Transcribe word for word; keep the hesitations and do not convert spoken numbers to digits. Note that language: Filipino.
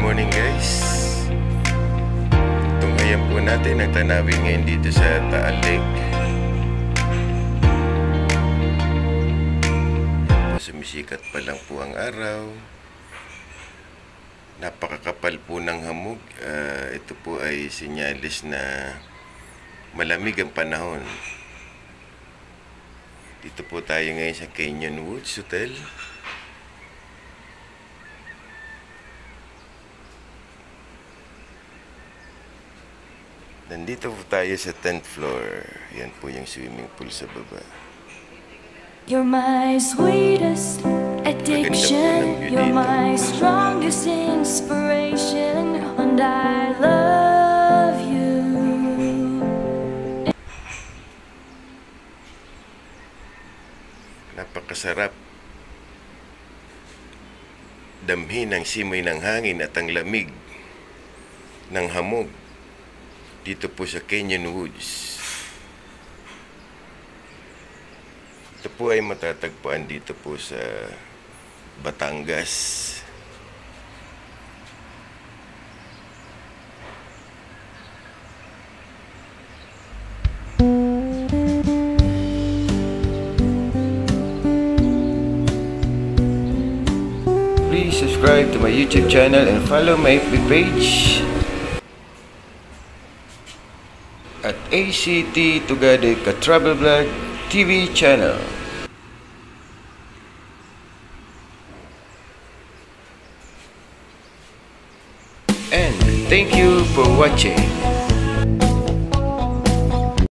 morning guys. Tunghayan po natin ang tanawin ngayon dito sa Taal Lake. Sumisikat pa lang po ang araw. Napakakapal po ng hamog. uh, Ito po ay sinyalis na malamig ang panahon. Dito po tayo ngayon sa Canyon Woods Hotel. Nandito po tayo sa tenth floor. Yan po yung swimming pool sa baba. You're my sweetest addiction, you're my strongest inspiration, and I love you. Napakasarap damhin ang simoy ng hangin at ang lamig ng hamog dito po sa Canyon Woods. Ito po ay matatagpuan dito po sa Batangas. Please subscribe to my YouTube channel and follow my F B page at A C T Tugade Ka Travel Vlog T V channel. And thank you for watching.